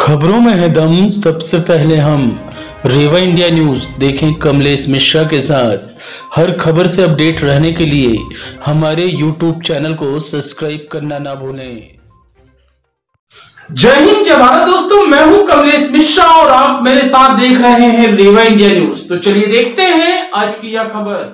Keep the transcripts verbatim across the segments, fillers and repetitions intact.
खबरों में है दम। सबसे पहले हम रेवा इंडिया न्यूज देखें कमलेश मिश्रा के साथ। हर खबर से अपडेट रहने के लिए हमारे यूट्यूब चैनल को सब्सक्राइब करना ना भूलें। जय हिंद, जय भारत दोस्तों, मैं हूं कमलेश मिश्रा और आप मेरे साथ देख रहे हैं रेवा इंडिया न्यूज। तो चलिए देखते हैं आज की यह खबर।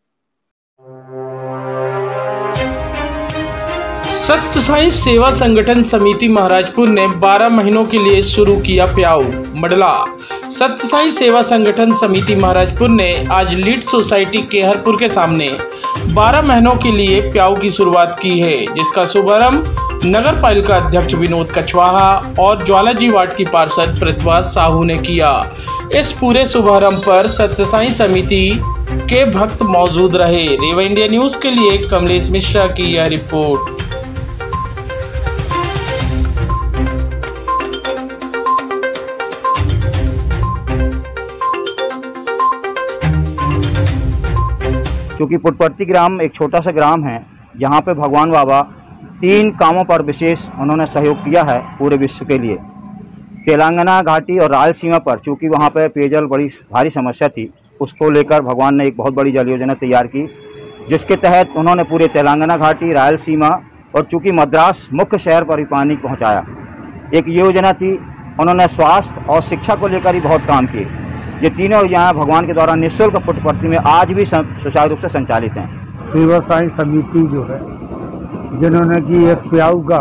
सत्य साई सेवा संगठन समिति महाराजपुर ने बारह महीनों के लिए शुरू किया प्याऊ मडला। सत्य साई सेवा संगठन समिति महाराजपुर ने आज लीड सोसाइटी केहरपुर के सामने बारह महीनों के लिए प्याऊ की शुरुआत की है, जिसका शुभारंभ नगर पालिका अध्यक्ष विनोद कछवाहा और ज्वालाजी वार्ड की पार्षद प्रतिभा साहू ने किया। इस पूरे शुभारंभ पर सत्य साई समिति के भक्त मौजूद रहे। रेवा इंडिया न्यूज के लिए कमलेश मिश्रा की यह रिपोर्ट। क्योंकि पुटपर्ती ग्राम एक छोटा सा ग्राम है, यहाँ पे भगवान बाबा तीन कामों पर विशेष उन्होंने सहयोग किया है पूरे विश्व के लिए। तेलंगाना घाटी और रायलसीमा पर, चूँकि वहाँ पे पेयजल बड़ी भारी समस्या थी, उसको लेकर भगवान ने एक बहुत बड़ी जल योजना तैयार की, जिसके तहत उन्होंने पूरे तेलंगाना घाटी, रायलसीमा और चूँकि मद्रास मुख्य शहर पर भी पानी पहुँचाया। एक योजना थी, उन्होंने स्वास्थ्य और शिक्षा को लेकर ही बहुत काम किए। ये तीनों यहाँ भगवान के द्वारा निःशुल्क पुटपर्ती में आज भी सुचारू रूप से संचालित हैं। सेवा साई समिति जो है, जिन्होंने कि इस प्याऊ का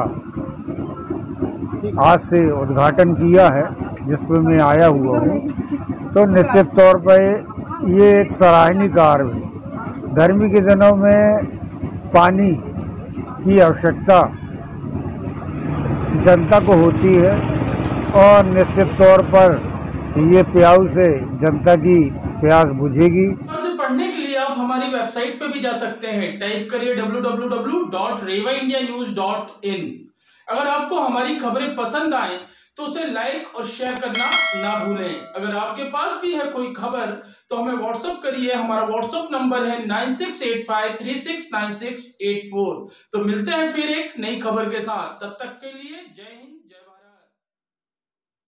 आज से उद्घाटन किया है, जिस पर मैं आया हुआ हूँ, तो निश्चित तौर पर ये एक सराहनीय कार्य है। गर्मी के दिनों में पानी की आवश्यकता जनता को होती है और निश्चित तौर पर ये प्याऊ से जनता की प्यास बुझेगी। पढ़ने के लिए आप हमारी वेबसाइट पे भी जा सकते हैं। टाइप करिए W W W dot Rewa India news dot in. अगर आपको हमारी खबरें पसंद आए तो उसे लाइक और शेयर करना ना भूलें। अगर आपके पास भी है कोई खबर तो हमें व्हाट्सएप करिए। हमारा व्हाट्सएप नंबर है nine six eight five three six nine six eight four. तो मिलते हैं फिर एक नई खबर के साथ। तब तक के लिए जय हिंद, जय